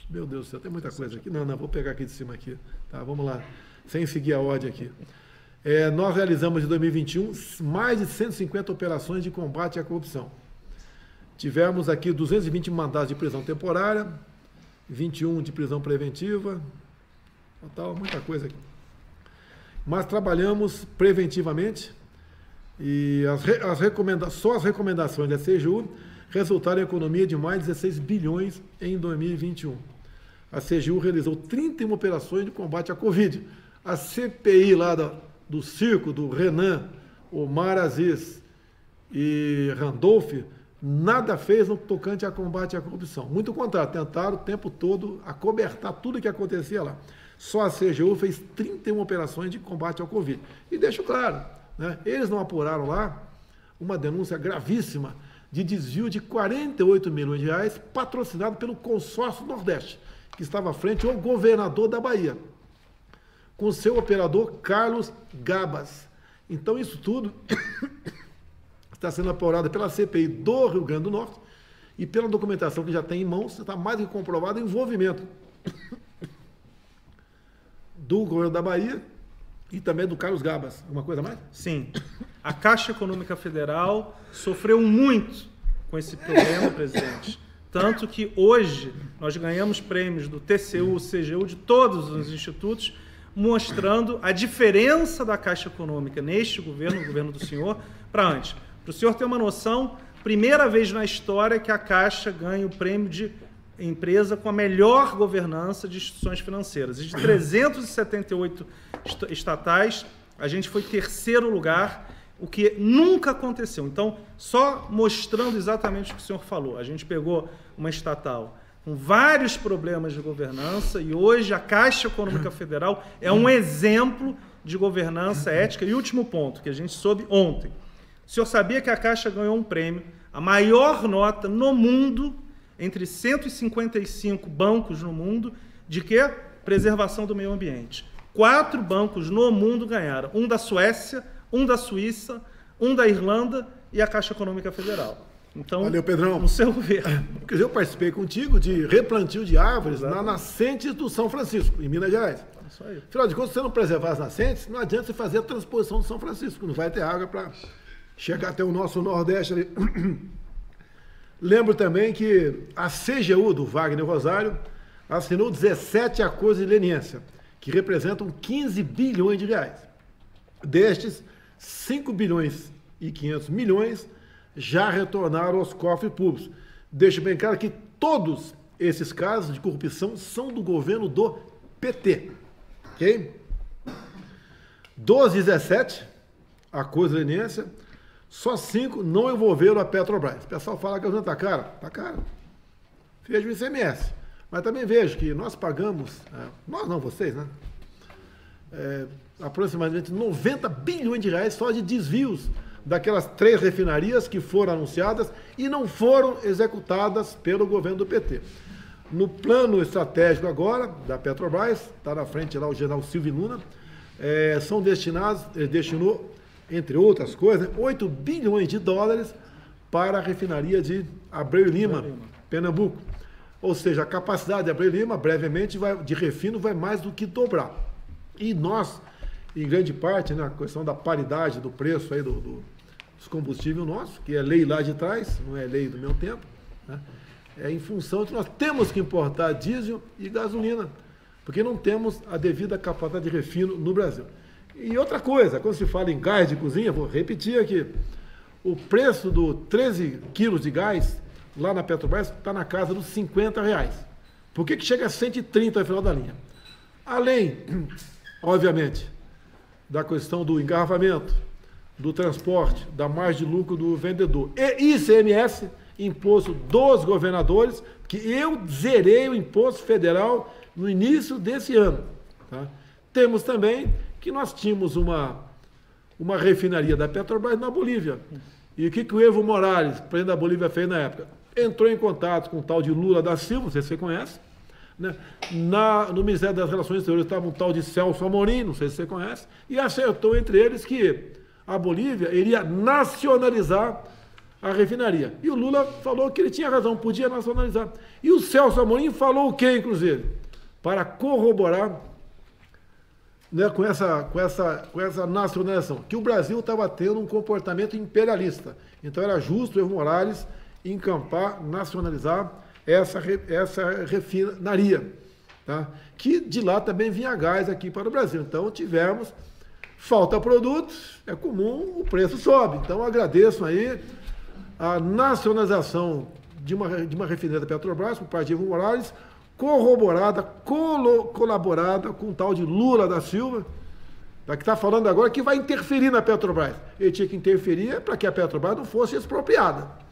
Meu Deus do céu, tem muita coisa aqui. Não, vou pegar aqui de cima aqui. Tá, vamos lá, sem seguir a ordem aqui. Nós realizamos em 2021 mais de 150 operações de combate à corrupção. Tivemos aqui 220 mandados de prisão temporária, 21 de prisão preventiva, total, muita coisa aqui. Mas trabalhamos preventivamente e só as recomendações da CGU resultaram em economia de mais de 16 bilhões em 2021. A CGU realizou 31 operações de combate à Covid. A CPI lá do circo, do Renan, Omar Aziz e Randolph, nada fez no tocante a combate à corrupção. Muito contrário, tentaram o tempo todo acobertar tudo que acontecia lá. Só a CGU fez 31 operações de combate ao Covid. E deixo claro, né, eles não apuraram lá uma denúncia gravíssima de desvio de 48 milhões de reais patrocinado pelo Consórcio Nordeste, que estava à frente ao governador da Bahia, com seu operador Carlos Gabas. Então isso tudo está sendo apurado pela CPI do Rio Grande do Norte e pela documentação que já tem em mãos, está mais do que comprovado o envolvimento do governo da Bahia e também do Carlos Gabas. Alguma coisa mais? Sim. A Caixa Econômica Federal sofreu muito com esse problema, presidente. Tanto que hoje nós ganhamos prêmios do TCU, CGU, de todos os institutos, mostrando a diferença da Caixa Econômica neste governo, o governo do senhor, para antes. Para o senhor ter uma noção, primeira vez na história que a Caixa ganha o prêmio de empresa com a melhor governança de instituições financeiras. E de 378 estatais, a gente foi terceiro lugar, o que nunca aconteceu. Então, só mostrando exatamente o que o senhor falou, a gente pegou uma estatal com vários problemas de governança e hoje a Caixa Econômica Federal é um exemplo de governança ética. E último ponto, que a gente soube ontem. O senhor sabia que a Caixa ganhou um prêmio, a maior nota no mundo, entre 155 bancos no mundo, de quê? Preservação do meio ambiente. 4 bancos no mundo ganharam. Um da Suécia, um da Suíça, um da Irlanda e a Caixa Econômica Federal. Então, valeu, Pedrão. No seu governo. Quer dizer, eu participei contigo de replantio de árvores na nascente do São Francisco, em Minas Gerais. Isso aí. Afinal de contas, se você não preservar as nascentes, não adianta você fazer a transposição do São Francisco, não vai ter água para chegar até o nosso Nordeste ali. Lembro também que a CGU do Wagner Rosário assinou 17 acordos de leniência, que representam 15 bilhões de reais. Destes, 5 bilhões e 500 milhões já retornaram aos cofres públicos. Deixo bem claro que todos esses casos de corrupção são do governo do PT. Ok? Dos 17 acordos de leniência, só 5 não envolveram a Petrobras. O pessoal fala que a gasolina está cara. Está cara. Vejo o ICMS. Mas também vejo que nós pagamos, nós não, vocês, né? Aproximadamente 90 bilhões de reais só de desvios daquelas 3 refinarias que foram anunciadas e não foram executadas pelo governo do PT. No plano estratégico agora, da Petrobras, está na frente lá o general Silvio Luna, são destinados, ele destinou, entre outras coisas, 8 bilhões de dólares para a refinaria de Abreu e Lima, Pernambuco. Ou seja, a capacidade de Abreu e Lima, brevemente, de refino vai mais do que dobrar. E nós, em grande parte, né, a questão da paridade do preço aí dos combustíveis nossos, que é lei lá de trás, não é lei do meu tempo, né, em função de que nós temos que importar diesel e gasolina, porque não temos a devida capacidade de refino no Brasil. E outra coisa, quando se fala em gás de cozinha, vou repetir aqui, o preço do 13 quilos de gás lá na Petrobras está na casa dos R$50. Por que chega a 130 no final da linha? Além, obviamente, da questão do engarrafamento, do transporte, da margem de lucro do vendedor e ICMS, imposto dos governadores, que eu zerei o imposto federal no início desse ano. Tá? Temos também que nós tínhamos uma refinaria da Petrobras na Bolívia. E o que o Evo Morales, presidente da Bolívia, fez na época? Entrou em contato com o tal de Lula da Silva, não sei se você conhece, né? No Ministério das Relações Exteriores estava um tal de Celso Amorim, não sei se você conhece, e acertou entre eles que a Bolívia iria nacionalizar a refinaria. E o Lula falou que ele tinha razão, podia nacionalizar. E o Celso Amorim falou o quê, inclusive? Para corroborar, né, com essa nacionalização, que o Brasil estava tendo um comportamento imperialista. Então era justo o Evo Morales encampar, nacionalizar essa refinaria, tá? Que de lá também vinha gás aqui para o Brasil. Então tivemos, falta produtos, é comum, o preço sobe. Então agradeço aí a nacionalização de uma refinaria da Petrobras por parte de Evo Morales, corroborada, colaborada com o tal de Lula da Silva, que está falando agora que vai interferir na Petrobras. Ele tinha que interferir para que a Petrobras não fosse expropriada.